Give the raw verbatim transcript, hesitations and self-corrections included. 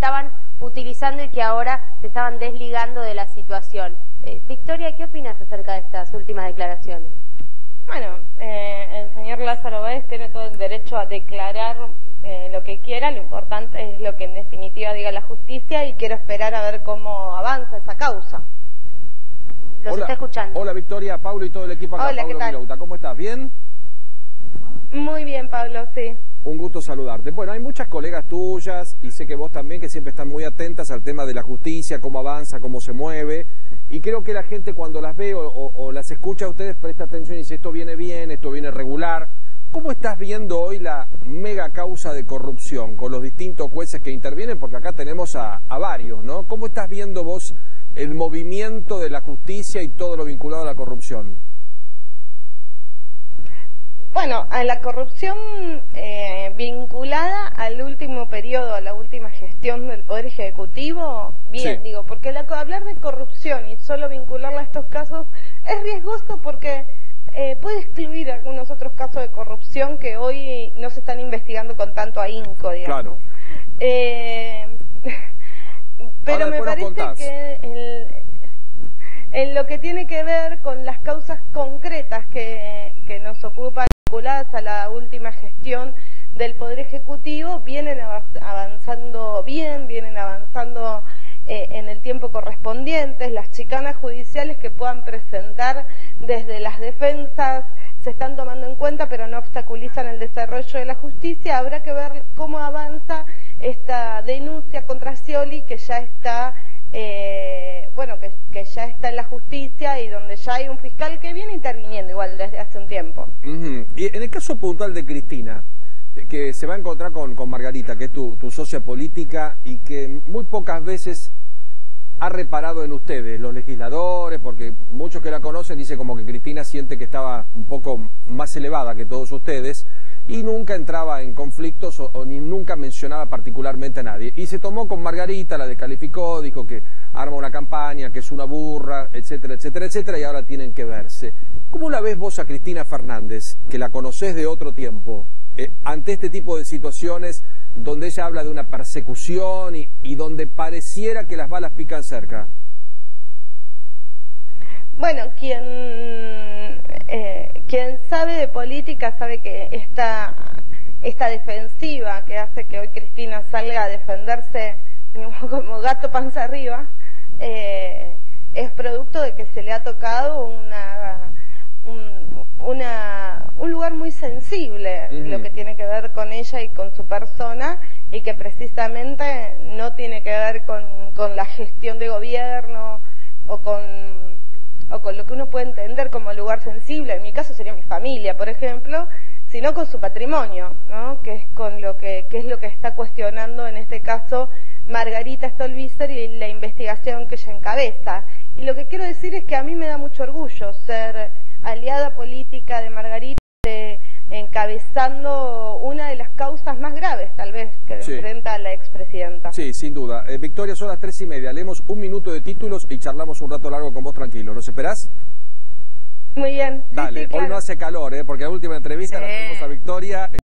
estaban utilizando y que ahora se estaban desligando de la situación. Eh, Victoria, ¿qué opinas acerca de estas últimas declaraciones? Bueno, eh, el señor Lázaro Báez tiene todo el derecho a declarar eh, lo que quiera, lo importante es lo que en definitiva diga la justicia y quiero esperar a ver cómo avanza esa causa. Los hola, está escuchando. Hola Victoria, Pablo y todo el equipo acá. Hola, Pablo ¿qué tal? Milouta, ¿cómo estás? ¿Bien? Muy bien, Pablo, sí. Un gusto saludarte. Bueno, hay muchas colegas tuyas y sé que vos también que siempre están muy atentas al tema de la justicia, cómo avanza, cómo se mueve. Y creo que la gente cuando las ve o, o, o las escucha a ustedes presta atención y dice esto viene bien, esto viene regular. ¿Cómo estás viendo hoy la mega causa de corrupción con los distintos jueces que intervienen? Porque acá tenemos a, a varios, ¿no? ¿Cómo estás viendo vos el movimiento de la justicia y todo lo vinculado a la corrupción? Bueno, a la corrupción eh, vinculada al último periodo, a la última gestión del Poder Ejecutivo, bien, sí. digo, porque la, hablar de corrupción y solo vincularla a estos casos es riesgoso porque eh, puede excluir algunos otros casos de corrupción que hoy no se están investigando con tanto ahínco, digamos. Claro. Eh, pero me parece que el, en lo que tiene que ver con las causas concretas que, que nos ocupan, vinculadas a la última gestión del Poder Ejecutivo, vienen avanzando bien, vienen avanzando eh, en el tiempo correspondiente. Las chicanas judiciales que puedan presentar desde las defensas se están tomando en cuenta, pero no obstaculizan el desarrollo de la justicia. Habrá que ver cómo avanza esta denuncia contra Scioli, que ya está Eh, bueno, que, que ya está en la justicia y donde ya hay un fiscal que viene interviniendo igual desde hace un tiempo. Uh-huh. Y en el caso puntual de Cristina, que se va a encontrar con, con Margarita, que es tu, tu socia política y que muy pocas veces ha reparado en ustedes, los legisladores, porque muchos que la conocen dicen como que Cristina siente que estaba un poco más elevada que todos ustedes y nunca entraba en conflictos o, o ni nunca mencionaba particularmente a nadie. Y se tomó con Margarita, la descalificó, dijo que arma una campaña, que es una burra, etcétera, etcétera, etcétera, y ahora tienen que verse. ¿Cómo la ves vos a Cristina Fernández, que la conocés de otro tiempo, eh, ante este tipo de situaciones donde ella habla de una persecución y, y donde pareciera que las balas pican cerca? Bueno, quien, eh, quien sabe de política sabe que esta, esta defensiva que hace que hoy Cristina salga a defenderse como gato panza arriba, eh, es producto de que se le ha tocado una, un, una, un lugar muy sensible, uh-huh. lo que tiene que ver con ella y con su persona, y que precisamente no tiene que ver con, con la gestión de gobierno o con... o con lo que uno puede entender como lugar sensible, en mi caso sería mi familia, por ejemplo, sino con su patrimonio, ¿no? que es con lo que, que es lo que está cuestionando en este caso Margarita Stolbizer y la investigación que ella encabeza. Y lo que quiero decir es que a mí me da mucho orgullo ser aliada política de Margarita, de, encabezando una de las causas más graves, tal vez, que sí. enfrenta a la expresidenta. Sí, sin duda. Eh, Victoria, son las tres y media. Leemos un minuto de títulos y charlamos un rato largo con vos tranquilo. ¿Nos esperás? Muy bien. Dale, sí, sí, claro. Hoy no hace calor, ¿eh? Porque la última entrevista sí. la tuvimos a Victoria.